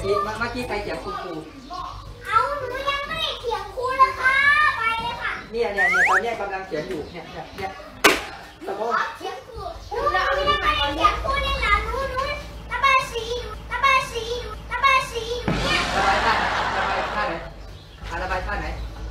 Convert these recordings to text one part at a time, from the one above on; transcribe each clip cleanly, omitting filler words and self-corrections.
กี้ใครเถียงคุณครูเอาหนูยังไม่ได้เถียงครูเลยค่ะไปเลยค่ะเนี่ยตอนนี้กำลังเถียงอยู่เนี่ยแต่ว่าเถียงครูหนูยังไม่ได้เถียงครูเลยนะหนูระบายสีระบายสีระบายสีเนี่ยระบายท่าไหนระบายท่าไหน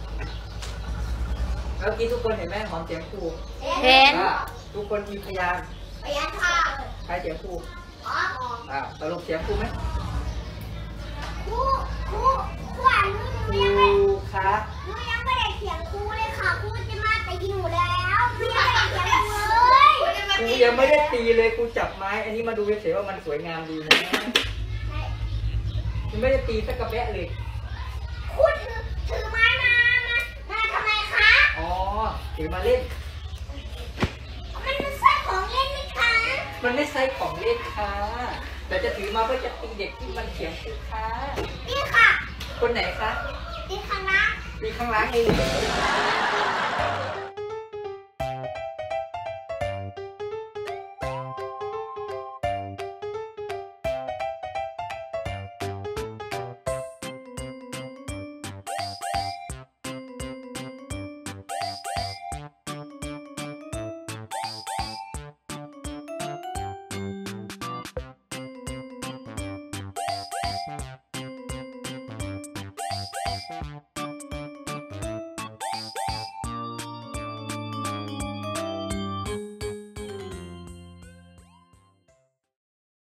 เมื่อกี้ทุกคนเห็นไหมหอมเถียงครูเห็นทุกคนมีพยานค่ะใครเถียงครูตลกเถียงครูไหมครูอ่านหนูยังไม่ได้เถียงครูเลยค่ะครูจะมาตีหนูแล้วหนูยังไม่ได้เถียงครูเลยครูยังไม่ได้ตีเลยครูจับไม้อันนี้มาดูเฉยๆว่ามันสวยงามดีนะคุณไม่ได้ตีสักกระแบะเลยครูถือไม้มาทำไมคะอ๋อถือมาเล่นมันไม่ใช่ของเล่นนี่คะมันไม่ใช่ของเล่นค่ะแต่จะถือมาเพื่อจะตีเด็กที่มันเถียงครูค่ะนี่ค่ะคนไหนคะตีข้างล่างตีข้างล่างเอง